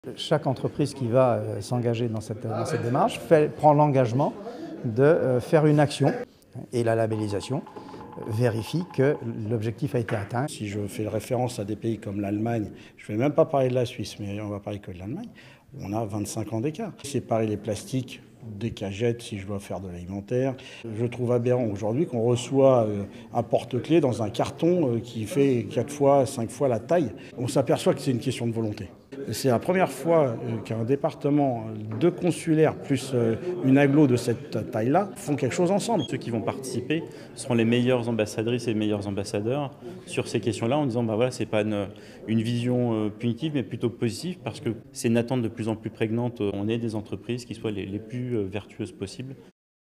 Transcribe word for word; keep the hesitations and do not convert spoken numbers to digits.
Chaque entreprise qui va euh, s'engager dans cette, dans cette démarche fait, prend l'engagement de euh, faire une action et la labellisation euh, vérifie que l'objectif a été atteint. Si je fais référence à des pays comme l'Allemagne, je ne vais même pas parler de la Suisse, mais on va parler que de l'Allemagne, on a vingt-cinq ans d'écart. Séparer les plastiques des cagettes si je dois faire de l'alimentaire. Je trouve aberrant aujourd'hui qu'on reçoit un porte-clés dans un carton qui fait quatre fois, cinq fois la taille. On s'aperçoit que c'est une question de volonté. C'est la première fois qu'un département de consulaire plus une agglo de cette taille-là font quelque chose ensemble. Ceux qui vont participer seront les meilleures ambassadrices et les meilleurs ambassadeurs sur ces questions-là en disant bah voilà, c'est pas une, une vision punitive mais plutôt positive parce que c'est une attente de plus en plus prégnante. On est des entreprises qui soient les, les plus vertueuses possibles.